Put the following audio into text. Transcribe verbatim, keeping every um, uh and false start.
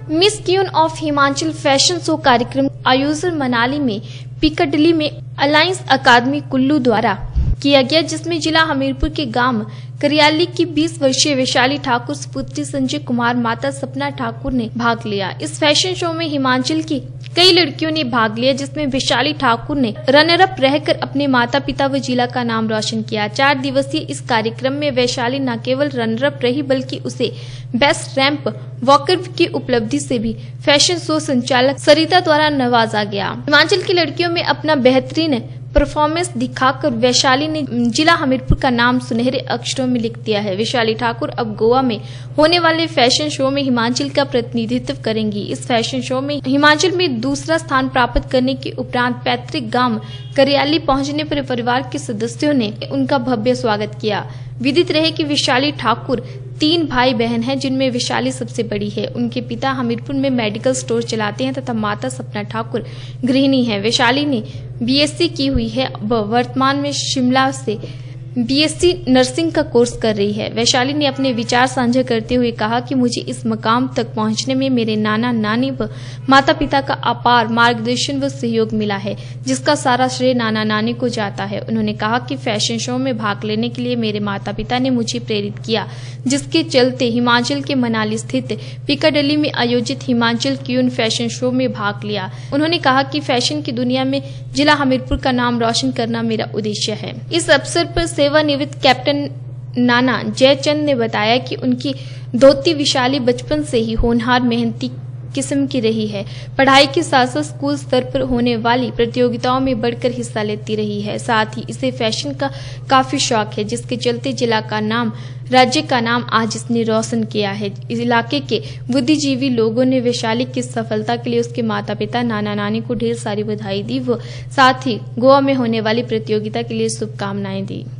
Miss queen of Himachal fashion show कार्यक्रम आयोजन मनाली में पिकाडिली में अलायंस अकादमी कुल्लू द्वारा किया गया, जिसमें जिला हमीरपुर के गांव करियाली की बीस वर्षीय वैशाली ठाकुर पुत्री संजय कुमार माता सपना ठाकुर ने भाग लिया। इस फैशन शो में हिमाचल की कई लड़कियों ने भाग लिया, जिसमें वैशाली ठाकुर ने रनर अप रहकर अपने माता पिता व जिला का नाम रोशन किया। चार दिवसीय इस कार्यक्रम में वैशाली न केवल रनर अप रही बल्कि उसे बेस्ट रैंप वॉकर की उपलब्धि से भी फैशन शो संचालक सरिता द्वारा नवाजा गया। हिमाचल की लड़कियों में अपना बेहतरीन परफॉर्मेंस दिखाकर वैशाली ने जिला हमीरपुर का नाम सुनहरे अक्षरों में लिख दिया है। वैशाली ठाकुर अब गोवा में होने वाले फैशन शो में हिमाचल का प्रतिनिधित्व करेंगी। इस फैशन शो में हिमाचल में दूसरा स्थान प्राप्त करने के उपरांत पैतृक गांव करियाली पहुंचने पर परिवार के सदस्यों ने उनका भव्य स्वागत किया। विदित रहे कि वैशाली ठाकुर तीन भाई बहन हैं, जिनमें वैशाली सबसे बड़ी है। उनके पिता हमीरपुर में मेडिकल स्टोर चलाते हैं तथा माता सपना ठाकुर गृहिणी है। वैशाली ने बीएससी की हुई है, वर्तमान में शिमला से बीएससी नर्सिंग का कोर्स कर रही है। वैशाली ने अपने विचार साझा करते हुए कहा कि मुझे इस मकाम तक पहुंचने में मेरे नाना नानी व माता पिता का अपार मार्गदर्शन व सहयोग मिला है, जिसका सारा श्रेय नाना नानी को जाता है। उन्होंने कहा कि फैशन शो में भाग लेने के लिए मेरे माता पिता ने मुझे प्रेरित किया, जिसके चलते हिमाचल के मनाली स्थित पिकाडिली में आयोजित हिमाचल क्वीन फैशन शो में भाग लिया। उन्होंने कहा कि फैशन की दुनिया में जिला हमीरपुर का नाम रोशन करना मेरा उद्देश्य है। इस अवसर पर सेवानिवृत्त कैप्टन नाना जयचंद ने बताया कि उनकी धोती वैशाली बचपन से ही होनहार मेहनती किस्म की रही है। पढ़ाई के साथ साथ स्कूल स्तर पर होने वाली प्रतियोगिताओं में बढ़कर हिस्सा लेती रही है। साथ ही इसे फैशन का काफी शौक है, जिसके चलते जिला का नाम, राज्य का नाम आज इसने रोशन किया है। इस इलाके के बुद्धिजीवी लोगों ने वैशाली की सफलता के लिए उसके माता पिता नाना नानी को ढेर सारी बधाई दी व साथ ही गोवा में होने वाली प्रतियोगिता के लिए शुभकामनाएं दी।